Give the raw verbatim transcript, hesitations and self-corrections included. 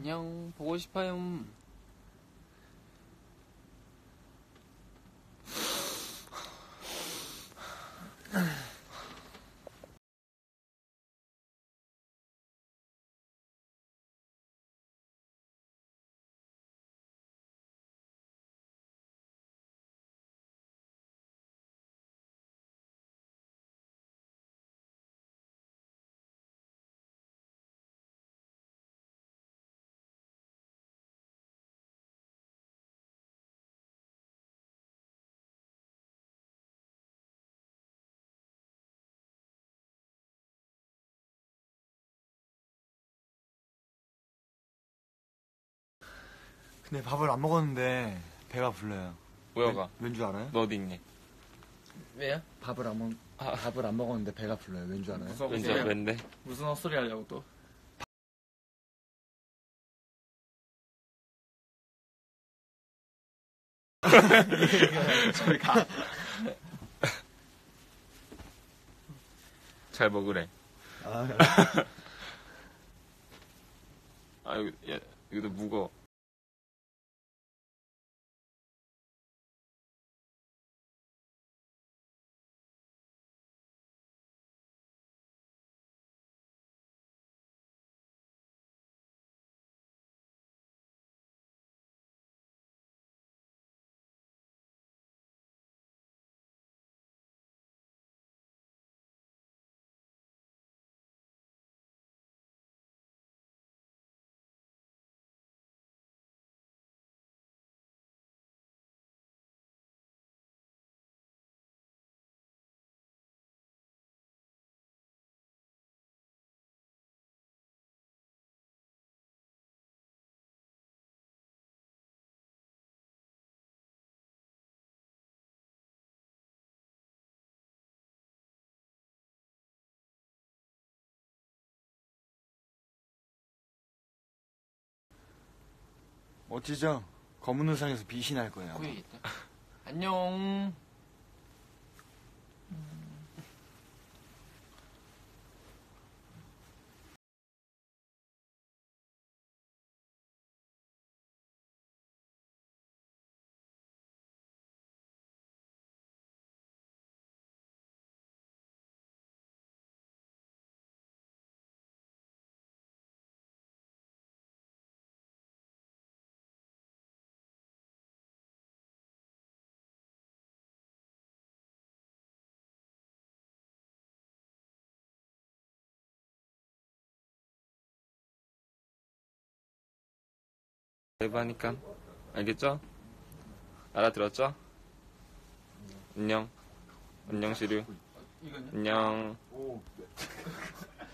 안녕, 보고 싶어요. 근데 밥을 안 먹었는데 배가 불러요. 뭐야가? 왠 줄 알아요? 너 어디 있니? 왜요? 밥을 안 먹, 아. 밥을 안 먹었는데 배가 불러요. 왠 줄 알아요? 무슨 왠지 헛소리야? 왠데? 무슨 헛소리 하려고 또? 저리 가. 잘 먹으래. 아, 아, 여기, 야, 여기도 무거워. 멋지죠? 검은 의상에서 빛이 날 거예요. 보이겠다. 안녕. 대바니까 알겠죠? 알아들었죠? 안녕. 안녕 시류. 안녕.